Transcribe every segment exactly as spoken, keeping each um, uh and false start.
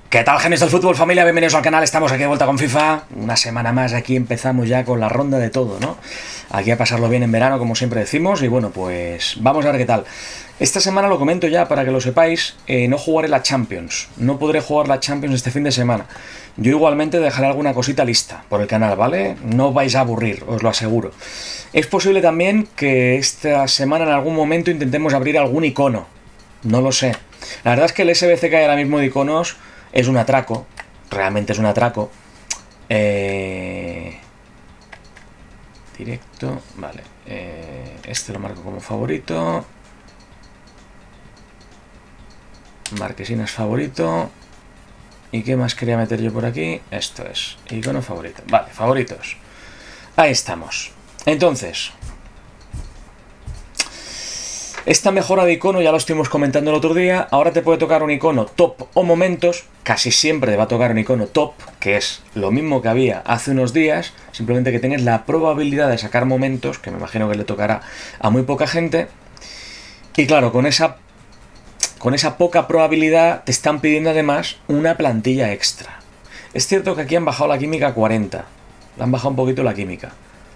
¿Qué tal, genios del fútbol, familia? Bienvenidos al canal, estamos aquí de vuelta con FIFA. Una semana más, aquí empezamos ya con la ronda de todo, ¿no? Aquí a pasarlo bien en verano, como siempre decimos, y bueno, pues vamos a ver qué tal. Esta semana, lo comento ya para que lo sepáis, eh, no jugaré la Champions. No podré jugar la Champions este fin de semana. Yo igualmente dejaré alguna cosita lista por el canal, ¿vale? No os vais a aburrir, os lo aseguro. Es posible también que esta semana en algún momento intentemos abrir algún icono. No lo sé. La verdad es que el S B C que hay ahora mismo de iconos es un atraco, realmente es un atraco. Eh... Directo, vale. Eh... Este lo marco como favorito. Marquesinas favorito. ¿Y qué más quería meter yo por aquí? Esto es, icono favorito. Vale, favoritos. Ahí estamos. Entonces, esta mejora de icono ya lo estuvimos comentando el otro día. Ahora te puede tocar un icono top o momentos. Casi siempre te va a tocar un icono top, que es lo mismo que había hace unos días. Simplemente que tienes la probabilidad de sacar momentos, que me imagino que le tocará a muy poca gente. Y claro, con esa, con esa poca probabilidad te están pidiendo además una plantilla extra. Es cierto que aquí han bajado la química a cuarenta. Le han bajado un poquito la química.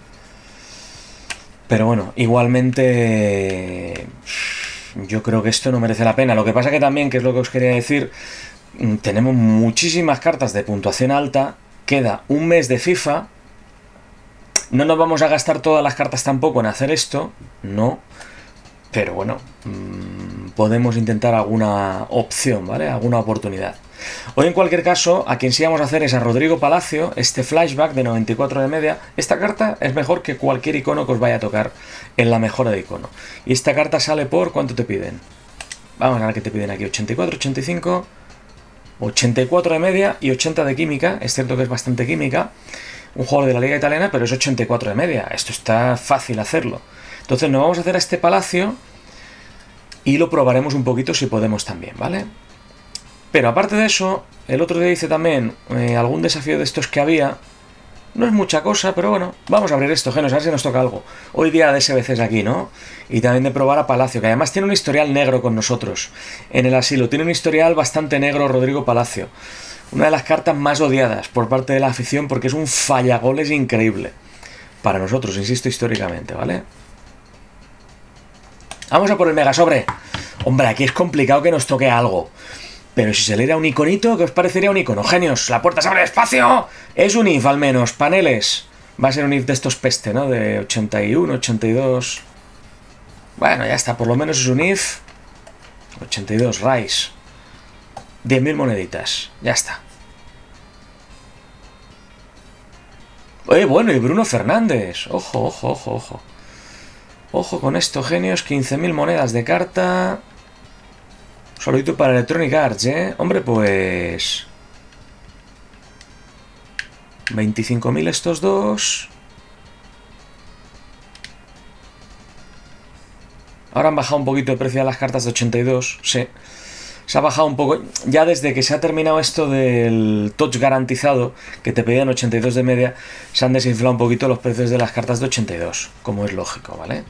Pero bueno, igualmente yo creo que esto no merece la pena. Lo que pasa que también, que es lo que os quería decir, tenemos muchísimas cartas de puntuación alta. Queda un mes de FIFA. No nos vamos a gastar todas las cartas tampoco en hacer esto. No. Pero bueno, mmm, podemos intentar alguna opción, ¿vale? Alguna oportunidad. Hoy en cualquier caso, a quien sí vamos a hacer es a Rodrigo Palacio, este flashback de noventa y cuatro de media. Esta carta es mejor que cualquier icono que os vaya a tocar en la mejora de icono. Y esta carta sale por, ¿cuánto te piden? Vamos a ver qué te piden aquí, ochenta y cuatro, ochenta y cinco, ochenta y cuatro de media y ochenta de química. Es cierto que es bastante química, un jugador de la liga italiana, pero es ochenta y cuatro de media. Esto está fácil hacerlo. Entonces nos vamos a hacer a este Palacio y lo probaremos un poquito si podemos también, ¿vale? Pero aparte de eso, el otro día hice también eh, algún desafío de estos que había. No es mucha cosa, pero bueno, vamos a abrir esto, genos, a ver si nos toca algo. Hoy día de S B Cs aquí, ¿no? Y también de probar a Palacio, que además tiene un historial negro con nosotros en el asilo. Tiene un historial bastante negro Rodrigo Palacio. Una de las cartas más odiadas por parte de la afición porque es un fallagoles increíble. Para nosotros, insisto, históricamente, ¿vale? Vamos a por el mega sobre. Hombre, aquí es complicado que nos toque algo. Pero si se le diera un iconito, ¿qué os parecería un icono? Genios, la puerta se abre despacio. Es un if al menos, paneles. Va a ser un if de estos peste, ¿no? De ochenta y uno, ochenta y dos. Bueno, ya está, por lo menos es un if. ochenta y dos, Rice. diez mil moneditas, ya está. Oye, bueno, y Bruno Fernández. Ojo, ojo, ojo, ojo. Ojo con esto, genios, quince mil monedas de carta. Solito para Electronic Arts, ¿eh? Hombre, pues veinticinco mil estos dos. Ahora han bajado un poquito el precio de las cartas de ochenta y dos, sí. Se ha bajado un poco, ya desde que se ha terminado esto del touch garantizado, que te pedían ochenta y dos de media, se han desinflado un poquito los precios de las cartas de ochenta y dos, como es lógico, ¿vale?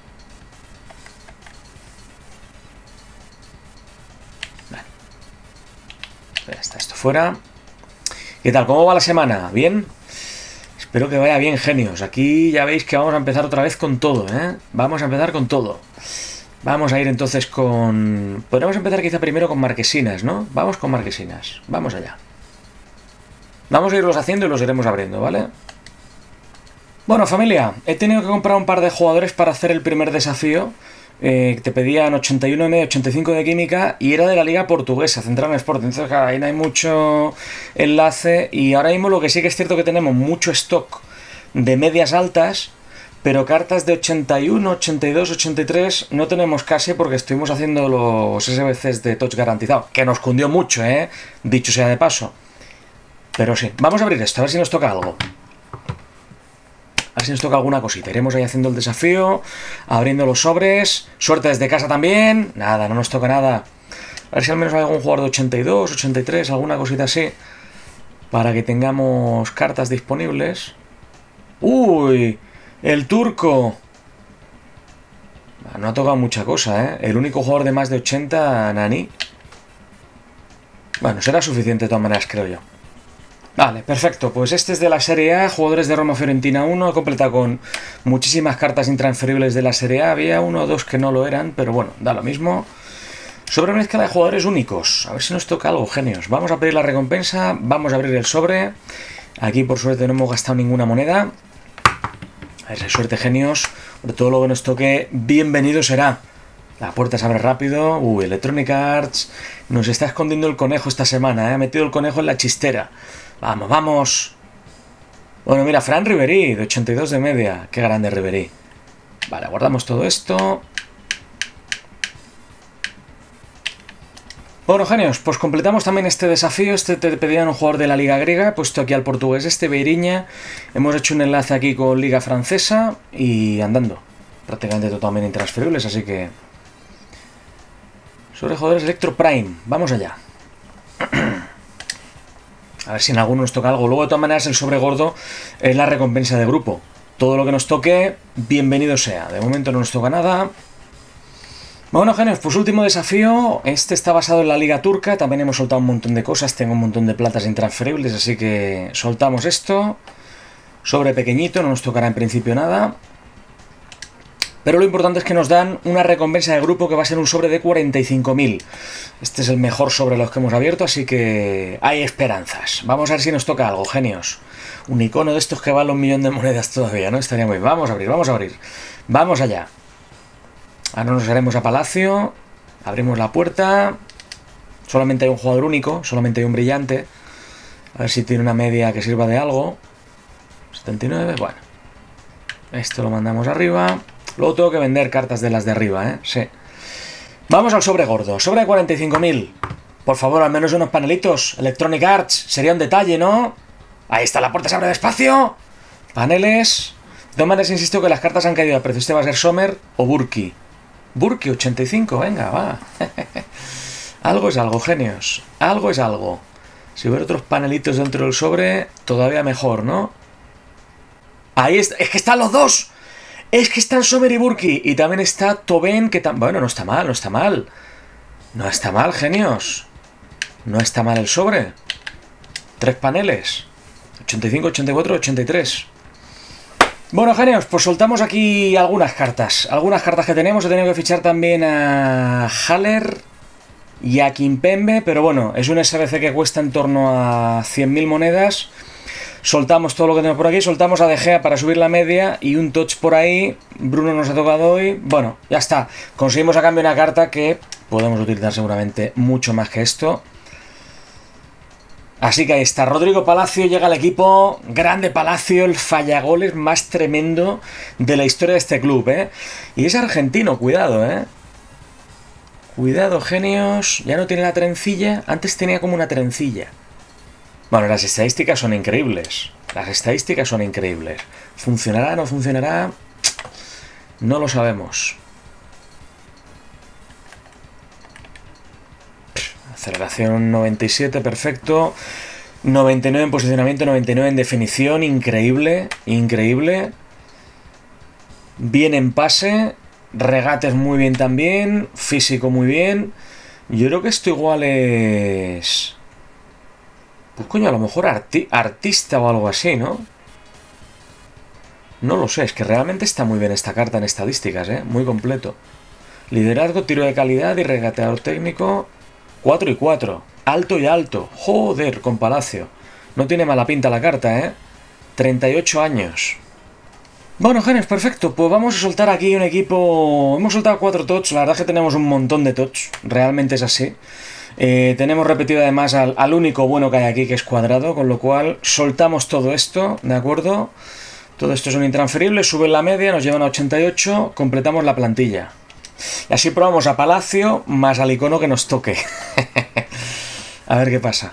Ya está esto fuera. ¿Qué tal? ¿Cómo va la semana? ¿Bien? Espero que vaya bien, genios. Aquí ya veis que vamos a empezar otra vez con todo, ¿eh? Vamos a empezar con todo. Vamos a ir entonces con... Podríamos empezar quizá primero con marquesinas, ¿no? Vamos con marquesinas. Vamos allá. Vamos a irlos haciendo y los iremos abriendo, ¿vale? Bueno, familia, he tenido que comprar un par de jugadores para hacer el primer desafío. Eh, te pedían ochenta y uno de media, ochenta y cinco de química y era de la liga portuguesa, Central Sport. Entonces, claro, ahí no hay mucho enlace. Y ahora mismo lo que sí que es cierto que tenemos mucho stock de medias altas, pero cartas de ochenta y uno, ochenta y dos, ochenta y tres no tenemos casi porque estuvimos haciendo los S B Cs de touch garantizado, que nos cundió mucho, ¿eh? Dicho sea de paso. Pero sí, vamos a abrir esto, a ver si nos toca algo. A ver si nos toca alguna cosita. Iremos ahí haciendo el desafío, abriendo los sobres. Suerte desde casa también. Nada, no nos toca nada. A ver si al menos hay algún jugador de ochenta y dos, ochenta y tres, alguna cosita así. Para que tengamos cartas disponibles. ¡Uy! El turco. No ha tocado mucha cosa, ¿eh? El único jugador de más de ochenta, Nani. Bueno, será suficiente de todas maneras, creo yo. Vale, perfecto. Pues este es de la Serie A, jugadores de Roma Fiorentina uno. He completado con muchísimas cartas intransferibles de la Serie A. Había uno o dos que no lo eran, pero bueno, da lo mismo. Sobre una escala de jugadores únicos. A ver si nos toca algo, genios. Vamos a pedir la recompensa, vamos a abrir el sobre. Aquí por suerte no hemos gastado ninguna moneda. A ver si hay suerte, genios. Por todo lo que nos toque, bienvenido será. La puerta se abre rápido. Uy, Electronic Arts. Nos está escondiendo el conejo esta semana, ¿eh? Ha metido el conejo en la chistera. Vamos, vamos. Bueno, mira, Fran Ribéry, de ochenta y dos de media. Qué grande Ribéry. Vale, guardamos todo esto. Bueno, genios, pues completamos también este desafío. Este te pedían un jugador de la Liga Griega. He puesto aquí al portugués este, Beiriña. Hemos hecho un enlace aquí con Liga Francesa. Y andando. Prácticamente totalmente intransferibles, así que... Sobre jugadores Electro Prime. Vamos allá. A ver si en alguno nos toca algo. Luego, de todas maneras, el sobre gordo es la recompensa de grupo. Todo lo que nos toque, bienvenido sea. De momento no nos toca nada. Bueno, genios, pues último desafío. Este está basado en la Liga Turca. También hemos soltado un montón de cosas. Tengo un montón de platas intransferibles, así que soltamos esto. Sobre pequeñito, no nos tocará en principio nada. Pero lo importante es que nos dan una recompensa de grupo que va a ser un sobre de cuarenta y cinco mil. Este es el mejor sobre los que hemos abierto, así que hay esperanzas. Vamos a ver si nos toca algo, genios. Un icono de estos que vale un millón de monedas todavía, ¿no? Estaría muy bien. Vamos a abrir, vamos a abrir. Vamos allá. Ahora nos haremos a Palacio. Abrimos la puerta. Solamente hay un jugador único, solamente hay un brillante. A ver si tiene una media que sirva de algo. setenta y nueve, bueno. Esto lo mandamos arriba. Luego tengo que vender cartas de las de arriba, ¿eh? Sí. Vamos al sobre gordo. Sobre de cuarenta y cinco mil. Por favor, al menos unos panelitos. Electronic Arts. Sería un detalle, ¿no? Ahí está, la puerta se abre despacio. Paneles. De todas maneras, insisto que las cartas han caído a precio. Este va a ser Sommer o Burki. Burki, ochenta y cinco. Venga, va. Algo es algo, genios. Algo es algo. Si hubiera otros panelitos dentro del sobre, todavía mejor, ¿no? Ahí está. Es que están los dos. Es que están Sommer y Burki. Y también está Tobén, que tan... Bueno, no está mal, no está mal. No está mal, genios. No está mal el sobre. Tres paneles. ochenta y cinco, ochenta y cuatro, ochenta y tres. Bueno, genios, pues soltamos aquí algunas cartas. Algunas cartas que tenemos. He tenido que fichar también a Haller y a Kimpembe. Pero bueno, es un S B C que cuesta en torno a cien mil monedas. Soltamos todo lo que tenemos por aquí, soltamos a De Gea para subir la media y un touch por ahí. Bruno nos ha tocado hoy. Bueno, ya está. Conseguimos a cambio una carta que podemos utilizar seguramente mucho más que esto. Así que ahí está. Rodrigo Palacio llega al equipo. Grande Palacio, el fallagoles más tremendo de la historia de este club, ¿eh? Y es argentino, cuidado, ¿eh? Cuidado, genios. Ya no tiene la trencilla. Antes tenía como una trencilla. Bueno, las estadísticas son increíbles. Las estadísticas son increíbles. ¿Funcionará o no funcionará? No lo sabemos. Aceleración noventa y siete, perfecto. noventa y nueve en posicionamiento, noventa y nueve en definición. Increíble, increíble. Bien en pase. Regates muy bien también. Físico muy bien. Yo creo que esto igual es... Pues coño, a lo mejor arti artista o algo así, ¿no? No lo sé, es que realmente está muy bien esta carta en estadísticas, ¿eh? Muy completo. Liderazgo, tiro de calidad y regateador técnico. cuatro y cuatro. Alto y alto. Joder, con Palacio. No tiene mala pinta la carta, ¿eh? treinta y ocho años. Bueno, genios, perfecto. Pues vamos a soltar aquí un equipo... Hemos soltado cuatro tots. La verdad es que tenemos un montón de tots. Realmente es así. Eh, tenemos repetido además al, al único bueno que hay aquí, que es Cuadrado, con lo cual soltamos todo esto, ¿de acuerdo? Todo esto son intransferibles, suben la media, nos llevan a ochenta y ocho, completamos la plantilla. Y así probamos a Palacio más al icono que nos toque. A ver qué pasa.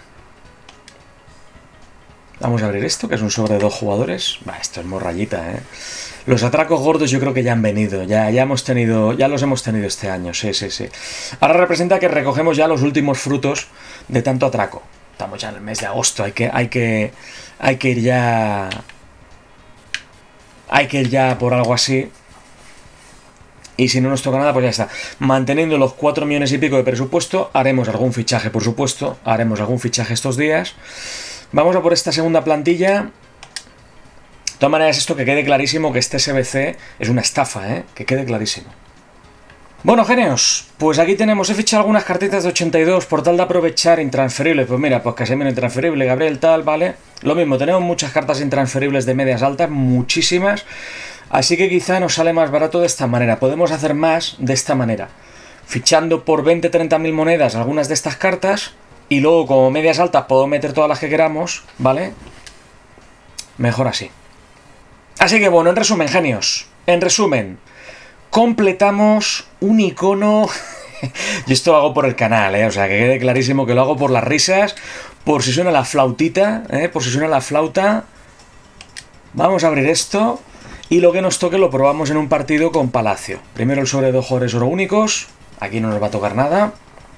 Vamos a abrir esto, que es un sobre de dos jugadores. Bah, esto es morrayita, ¿eh? Los atracos gordos yo creo que ya han venido, ya, ya hemos tenido, ya los hemos tenido este año, sí, sí, sí. Ahora representa que recogemos ya los últimos frutos de tanto atraco. Estamos ya en el mes de agosto, hay que, hay que, hay que ir ya, hay que ir ya por algo así. Y si no nos toca nada, pues ya está. Manteniendo los cuatro millones y pico de presupuesto, haremos algún fichaje, por supuesto. Haremos algún fichaje estos días. Vamos a por esta segunda plantilla. De todas maneras, esto que quede clarísimo que este S B C es una estafa, ¿eh? Que quede clarísimo. Bueno, genios, pues aquí tenemos, he fichado algunas cartitas de ochenta y dos por tal de aprovechar intransferibles. Pues mira, pues Casemiro intransferible, Gabriel tal, vale. Lo mismo, tenemos muchas cartas intransferibles de medias altas, muchísimas. Así que quizá nos sale más barato de esta manera. Podemos hacer más de esta manera. Fichando por veinte a treinta mil monedas algunas de estas cartas. Y luego como medias altas puedo meter todas las que queramos, ¿vale? Mejor así. Así que bueno, en resumen, genios. En resumen... completamos un icono. Y esto lo hago por el canal, ¿eh? O sea, que quede clarísimo que lo hago por las risas. Por si suena la flautita, ¿eh? Por si suena la flauta. Vamos a abrir esto. Y lo que nos toque lo probamos en un partido con Palacio. Primero el sobre de dos jugadores oro únicos. Aquí no nos va a tocar nada.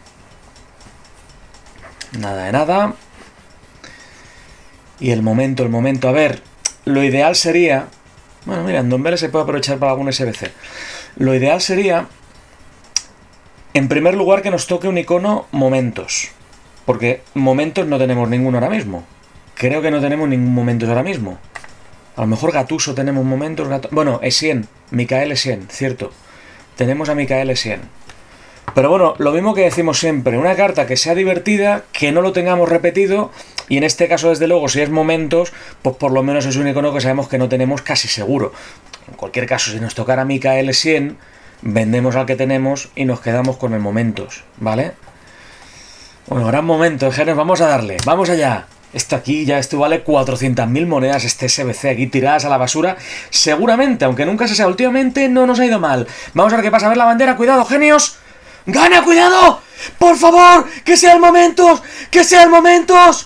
Nada de nada. Y el momento, el momento. A ver, lo ideal sería... Bueno, mira, en Ndombele se puede aprovechar para algún S B C. Lo ideal sería, en primer lugar, que nos toque un icono momentos. Porque momentos no tenemos ninguno ahora mismo. Creo que no tenemos ningún momentos ahora mismo. A lo mejor Gattuso tenemos momentos... Gat... Bueno, Essien, Michael Essien, cierto. Tenemos a Michael Essien. Pero bueno, lo mismo que decimos siempre. Una carta que sea divertida, que no lo tengamos repetido... Y en este caso, desde luego, si es momentos, pues por lo menos es un icono que sabemos que no tenemos casi seguro. En cualquier caso, si nos tocara Michael Essien, vendemos al que tenemos y nos quedamos con el momentos, ¿vale? Bueno, gran momento, genios, vamos a darle, vamos allá. Esto aquí ya, esto vale cuatrocientas mil monedas, este S B C aquí tiradas a la basura. Seguramente, aunque nunca se sea, últimamente no nos ha ido mal. Vamos a ver qué pasa, a ver la bandera, cuidado, genios. ¡Gana, cuidado! ¡Por favor! ¡Que sea el momentos! ¡Que sea el momentos!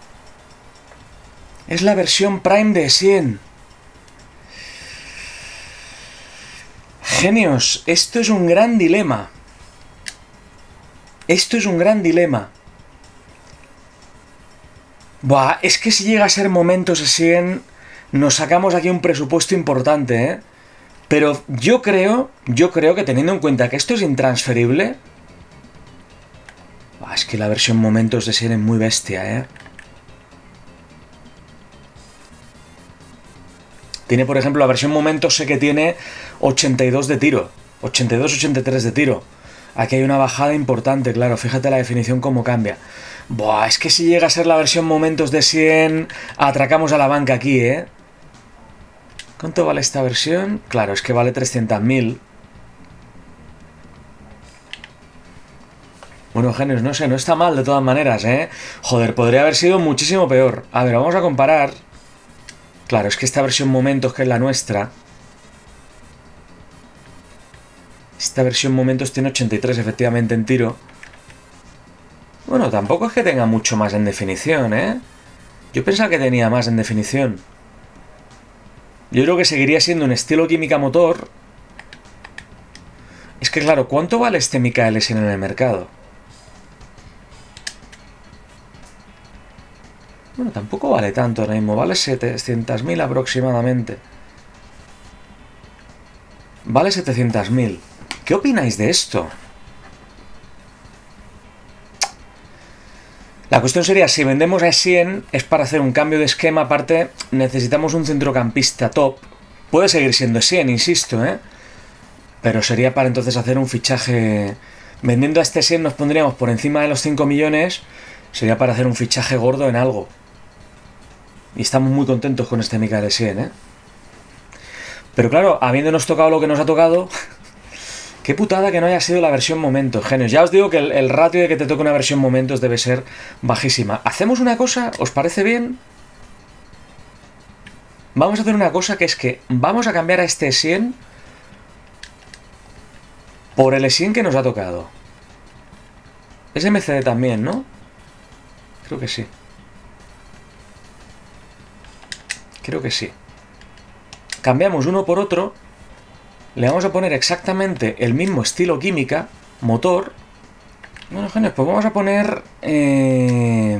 Es la versión Prime de Essien. Genios, esto es un gran dilema. Esto es un gran dilema. Buah, es que si llega a ser momentos Essien, nos sacamos aquí un presupuesto importante, ¿eh? Pero yo creo, yo creo que teniendo en cuenta que esto es intransferible... Buah, es que la versión momentos de Essien es muy bestia, ¿eh? Tiene, por ejemplo, la versión momentos, sé que tiene ochenta y dos de tiro. ochenta y dos, ochenta y tres de tiro. Aquí hay una bajada importante, claro. Fíjate la definición cómo cambia. Buah, es que si llega a ser la versión momentos de Essien, atracamos a la banca aquí, ¿eh? ¿Cuánto vale esta versión? Claro, es que vale trescientos mil. Bueno, genios, no sé, no está mal de todas maneras, ¿eh? Joder, podría haber sido muchísimo peor. A ver, vamos a comparar... Claro, es que esta versión momentos, que es la nuestra... Esta versión momentos tiene ochenta y tres efectivamente en tiro. Bueno, tampoco es que tenga mucho más en definición, ¿eh? Yo pensaba que tenía más en definición. Yo creo que seguiría siendo un estilo química motor. Es que claro, ¿cuánto vale este Michael Essien en el mercado? Bueno, tampoco vale tanto ahora mismo, vale setecientos mil aproximadamente. Vale setecientos mil. ¿Qué opináis de esto? La cuestión sería, si vendemos a Essien, es para hacer un cambio de esquema, aparte necesitamos un centrocampista top. Puede seguir siendo Essien, insisto, ¿eh? Pero sería para entonces hacer un fichaje... Vendiendo a este Essien nos pondríamos por encima de los cinco millones, sería para hacer un fichaje gordo en algo. Y estamos muy contentos con este Michael Essien, ¿eh? Pero claro, habiéndonos tocado lo que nos ha tocado... Qué putada que no haya sido la versión momentos, genios. Ya os digo que el, el ratio de que te toque una versión momentos debe ser bajísima. ¿Hacemos una cosa? ¿Os parece bien? Vamos a hacer una cosa, que es que vamos a cambiar a este Essien por el Essien que nos ha tocado. Es M C D también, ¿no? Creo que sí. Creo que sí. Cambiamos uno por otro. Le vamos a poner exactamente el mismo estilo química, motor. Bueno, genios, pues vamos a poner eh,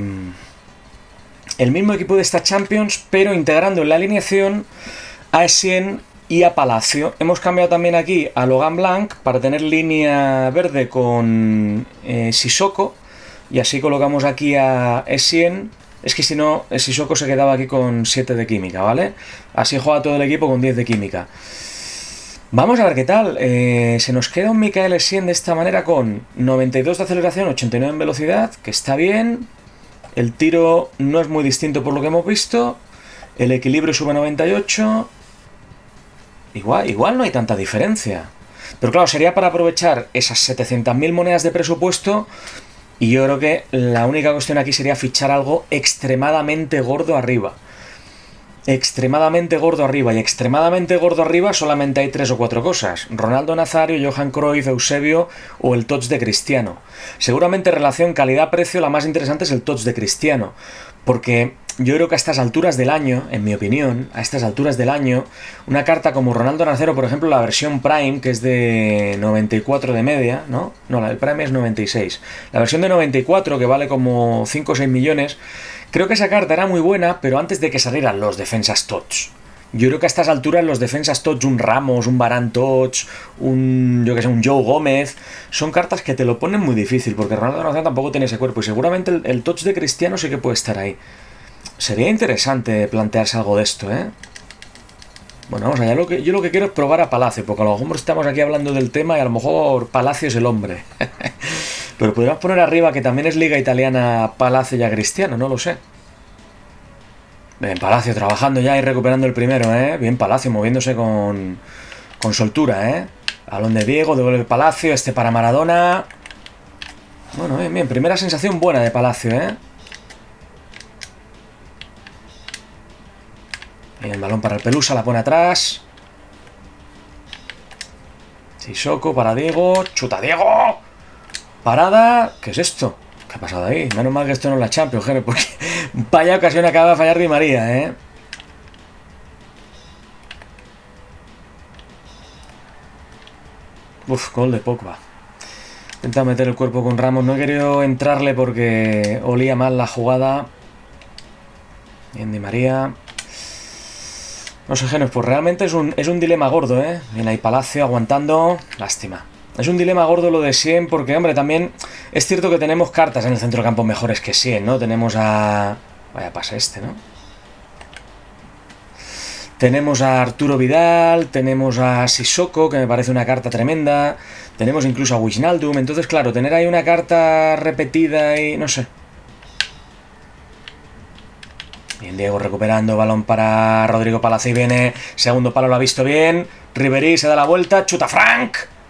el mismo equipo de esta Champions, pero integrando en la alineación a Essien y a Palacio. Hemos cambiado también aquí a Logan Blanc para tener línea verde con eh, Sissoko. Y así colocamos aquí a Essien. Es que si no, Sissoko se quedaba aquí con siete de química, ¿vale? Así juega todo el equipo con diez de química. Vamos a ver qué tal. Eh, se nos queda un Mikael Essien de esta manera con noventa y dos de aceleración, ochenta y nueve en velocidad, que está bien. El tiro no es muy distinto por lo que hemos visto. El equilibrio sube a noventa y ocho. Igual, igual no hay tanta diferencia. Pero claro, sería para aprovechar esas setecientas mil monedas de presupuesto. Y yo creo que la única cuestión aquí sería fichar algo extremadamente gordo arriba. Extremadamente gordo arriba. Y extremadamente gordo arriba solamente hay tres o cuatro cosas. Ronaldo Nazario, Johan Cruyff, Eusebio o el touch de Cristiano. Seguramente en relación calidad-precio la más interesante es el touch de Cristiano. Porque yo creo que a estas alturas del año, en mi opinión, a estas alturas del año, una carta como Ronaldo Nazario, por ejemplo, la versión Prime, que es de noventa y cuatro de media, ¿no? No, la del Prime es noventa y seis. La versión de noventa y cuatro, que vale como cinco o seis millones, creo que esa carta era muy buena, pero antes de que salieran los defensas touch. Yo creo que a estas alturas los defensas touch, un Ramos, un Varane touch, un, yo que sé, un Joe Gómez, son cartas que te lo ponen muy difícil, porque Ronaldo Nazario tampoco tiene ese cuerpo, y seguramente el, el touch de Cristiano sí que puede estar ahí. Sería interesante plantearse algo de esto, ¿eh? Bueno, vamos allá. Lo que, yo lo que quiero es probar a Palacio, porque a lo mejor estamos aquí hablando del tema y a lo mejor Palacio es el hombre. Pero podríamos poner arriba que también es Liga Italiana Palacio y a Cristiano, no lo sé. Bien, Palacio trabajando ya y recuperando el primero, ¿eh? Bien, Palacio moviéndose con, con soltura, ¿eh? Balón de Diego, devuelve Palacio, este para Maradona. Bueno, bien, bien. Primera sensación buena de Palacio, ¿eh? El balón para el Pelusa, la pone atrás. Sissoko para Diego. Chuta Diego. Parada. ¿Qué es esto? ¿Qué ha pasado ahí? Menos mal que esto no es la Champions, gente, porque vaya ocasión acaba de fallar Di María, ¿eh? Uf, gol de Pogba. Intenta meter el cuerpo con Ramos. No he querido entrarle porque olía mal la jugada. Bien, Di María. No sé, Genos, pues realmente es un, es un dilema gordo, ¿eh? Viene ahí Palacio aguantando. Lástima. Es un dilema gordo lo de Essien porque, hombre, también es cierto que tenemos cartas en el centro campo mejores que Essien, ¿no? Tenemos a... Vaya pase este, ¿no? Tenemos a Arturo Vidal, tenemos a Sissoko, que me parece una carta tremenda. Tenemos incluso a Wijnaldum. Entonces, claro, tener ahí una carta repetida y... no sé. Bien, Diego recuperando, balón para Rodrigo Palacio y viene, segundo palo, lo ha visto bien, Ribéry se da la vuelta, chuta Frank.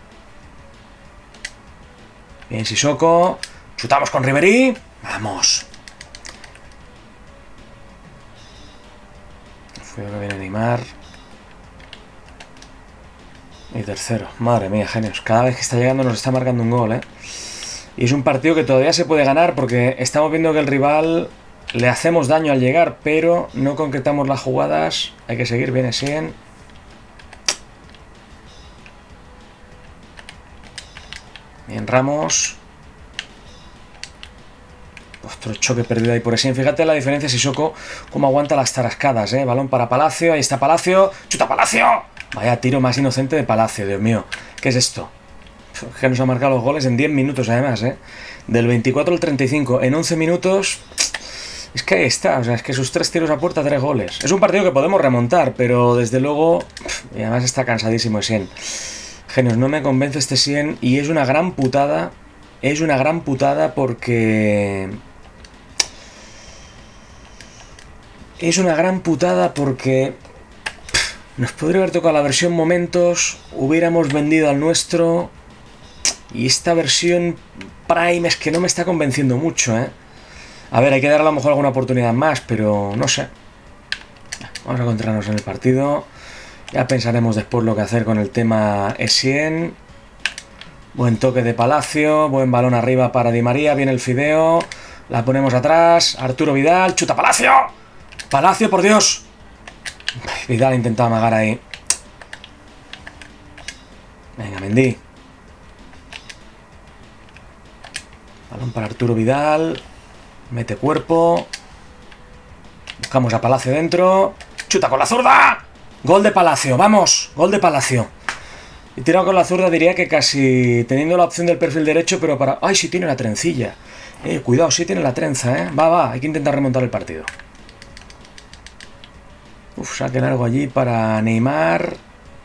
Bien, Sissoko, chutamos con Ribéry, vamos. Fue lo que viene a animar. Y tercero, madre mía, genios, cada vez que está llegando nos está marcando un gol, ¿eh? Y es un partido que todavía se puede ganar porque estamos viendo que el rival... Le hacemos daño al llegar, pero no concretamos las jugadas. Hay que seguir, viene Essien. Bien, Ramos. Otro choque perdido ahí por Essien. Fíjate la diferencia, Sissoko, cómo aguanta las tarascadas, ¿eh? Balón para Palacio, ahí está Palacio. ¡Chuta Palacio! Vaya tiro más inocente de Palacio, Dios mío. ¿Qué es esto? Que nos ha marcado los goles en diez minutos además, ¿eh? Del veinticuatro al treinta y cinco. En once minutos... Es que ahí está, o sea, es que sus tres tiros a puerta, tres goles. Es un partido que podemos remontar, pero desde luego... Y además está cansadísimo Essien. Genios, no me convence este Essien y es una gran putada. Es una gran putada porque... Es una gran putada porque... Nos podría haber tocado la versión momentos, hubiéramos vendido al nuestro... Y esta versión Prime es que no me está convenciendo mucho, ¿eh? A ver, hay que darle a lo mejor alguna oportunidad más, pero no sé. Vamos a encontrarnos en el partido. Ya pensaremos después lo que hacer con el tema Essien. Buen toque de Palacio, buen balón arriba para Di María, viene el fideo. La ponemos atrás, Arturo Vidal, chuta Palacio. Palacio, por Dios. Vidal intenta amagar ahí. Venga, Mendy. Balón para Arturo Vidal. Mete cuerpo. Buscamos a Palacio dentro. Chuta con la zurda. Gol de Palacio, vamos, gol de Palacio. Y tirado con la zurda diría que casi teniendo la opción del perfil derecho, pero para... ¡Ay, sí tiene la trencilla! Eh, cuidado, sí tiene la trenza, ¿eh? Va, va, hay que intentar remontar el partido. Uf, saque largo allí para Neymar.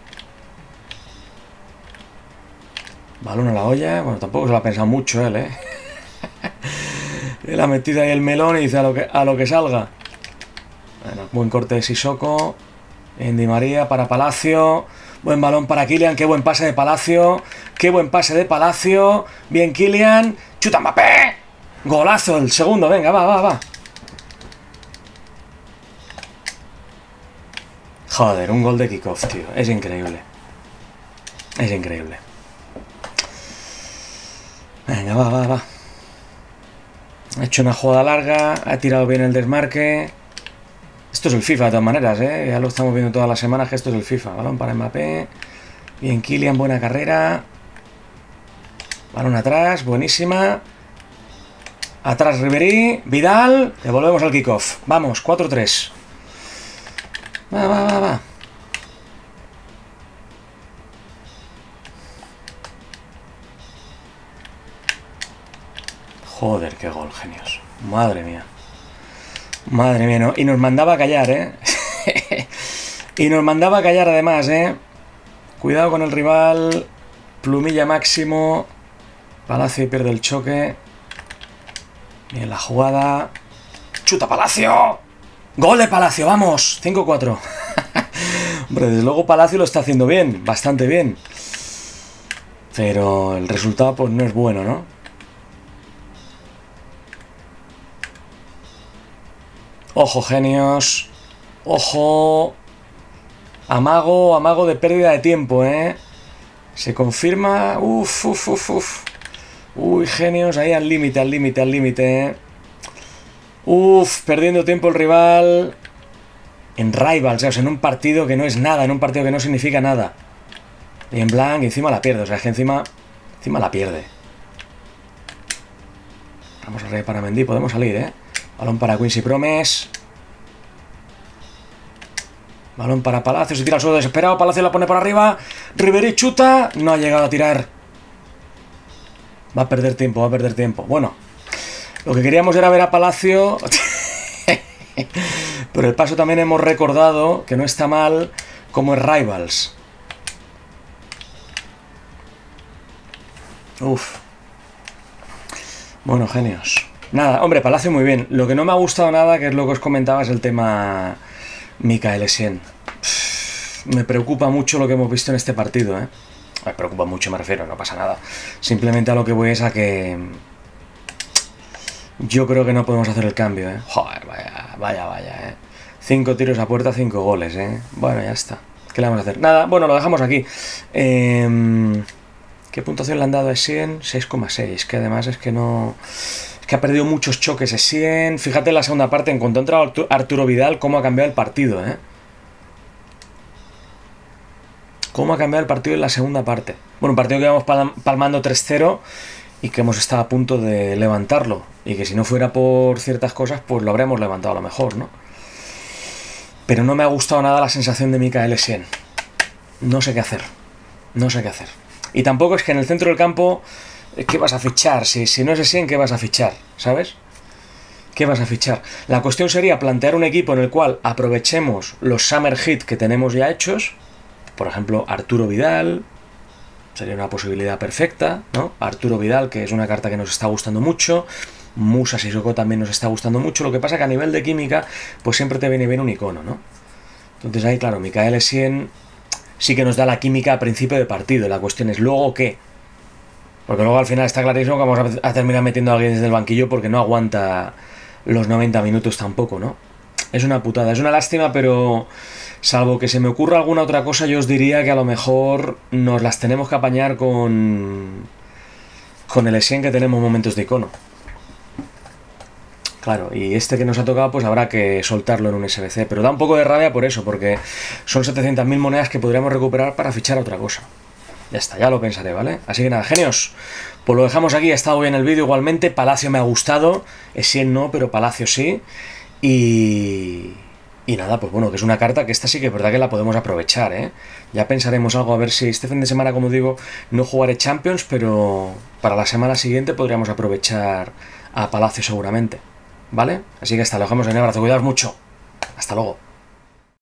Balón a la olla. Bueno, tampoco se lo ha pensado mucho él, ¿eh? Él ha metido ahí el melón y dice a lo que, a lo que salga. Bueno, buen corte de Sissoko. En Di María para Palacio. Buen balón para Kylian. Qué buen pase de Palacio. Qué buen pase de Palacio. Bien Kylian. ¡Chuta Mbappé! Golazo el segundo. Venga, va, va, va. Joder, un gol de kickoff, tío. Es increíble. Es increíble. Venga, va, va, va. Ha hecho una jugada larga. Ha tirado bien el desmarque. Esto es el FIFA de todas maneras, ¿eh? Ya lo estamos viendo todas las semanas que esto es el FIFA. Balón para Mbappé. Bien, Kylian, buena carrera. Balón atrás, buenísima. Atrás Ribéry, Vidal. Devolvemos al kickoff. Vamos, cuatro tres. Va, va, va, va. Joder, qué gol, genios. Madre mía. Madre mía, no. Y nos mandaba a callar, ¿eh? Y nos mandaba a callar además, ¿eh? Cuidado con el rival. Plumilla máximo. Palacio pierde el choque. Bien la jugada. ¡Chuta Palacio! ¡Gol de Palacio! ¡Vamos! cinco cuatro. Hombre, desde luego Palacio lo está haciendo bien. Bastante bien. Pero el resultado pues no es bueno, ¿no? Ojo, genios. Ojo. Amago, amago de pérdida de tiempo, ¿eh? Se confirma. Uf, uf, uf, uf. Uy, genios, ahí al límite, al límite, al límite, ¿eh? Uf, perdiendo tiempo el rival. En Rivals, o sea, en un partido que no es nada, en un partido que no significa nada. Y en Blanc encima la pierde, o sea, es que encima, encima la pierde. Vamos a reír para Mendy, podemos salir, ¿eh? Balón para Quincy Promes. Balón para Palacio, se tira al suelo desesperado. Palacio la pone por arriba. Ribéry chuta. No ha llegado a tirar. Va a perder tiempo, va a perder tiempo. Bueno, lo que queríamos era ver a Palacio. Pero el paso también hemos recordado que no está mal como es Rivals. Uf. Bueno, genios. Nada, hombre, Palacio muy bien. Lo que no me ha gustado nada, que es lo que os comentaba, es el tema Mikael Essien. Me preocupa mucho lo que hemos visto en este partido, ¿eh? Me preocupa mucho, me refiero, no pasa nada. Simplemente a lo que voy es a que... Yo creo que no podemos hacer el cambio, ¿eh? Joder, vaya, vaya, vaya, ¿eh? Cinco tiros a puerta, cinco goles, ¿eh? Bueno, ya está. ¿Qué le vamos a hacer? Nada, bueno, lo dejamos aquí. Eh... ¿Qué puntuación le han dado a Essien? seis coma seis, que además es que no... que ha perdido muchos choques Essien. Fíjate en la segunda parte, en cuanto ha entrado Arturo Vidal, cómo ha cambiado el partido, ¿eh? Cómo ha cambiado el partido en la segunda parte. Bueno, un partido que íbamos palmando tres cero y que hemos estado a punto de levantarlo. Y que si no fuera por ciertas cosas, pues lo habríamos levantado a lo mejor, ¿no? Pero no me ha gustado nada la sensación de Mikael Essien. No sé qué hacer. No sé qué hacer. Y tampoco es que en el centro del campo... ¿Qué vas a fichar? Si, si no es Essien, ¿qué vas a fichar? ¿Sabes? ¿Qué vas a fichar? La cuestión sería plantear un equipo en el cual aprovechemos los Summer Hit que tenemos ya hechos. Por ejemplo, Arturo Vidal. Sería una posibilidad perfecta, ¿no? Arturo Vidal, que es una carta que nos está gustando mucho. Musa Sissoko también nos está gustando mucho. Lo que pasa que a nivel de química, pues siempre te viene bien un icono, ¿no? Entonces ahí, claro, Mikael Essien sí que nos da la química a principio de partido. La cuestión es, ¿luego qué? Porque luego al final está clarísimo que vamos a terminar metiendo a alguien desde el banquillo porque no aguanta los noventa minutos tampoco, ¿no? Es una putada, es una lástima, pero salvo que se me ocurra alguna otra cosa, yo os diría que a lo mejor nos las tenemos que apañar con con el Essien que tenemos momentos de icono. Claro, y este que nos ha tocado pues habrá que soltarlo en un S B C, pero da un poco de rabia por eso, porque son setecientas mil monedas que podríamos recuperar para fichar a otra cosa. Ya está, ya lo pensaré, ¿vale? Así que nada, genios. Pues lo dejamos aquí, ha estado bien el vídeo igualmente. Palacio me ha gustado, Essien no, pero Palacio sí. Y... Y nada, pues bueno, que es una carta que esta sí que es verdad que la podemos aprovechar, ¿eh? Ya pensaremos algo, a ver si este fin de semana, como digo, no jugaré Champions, pero para la semana siguiente podríamos aprovechar a Palacio seguramente, ¿vale? Así que hasta luego, dejamos un abrazo, cuidaos mucho. Hasta luego.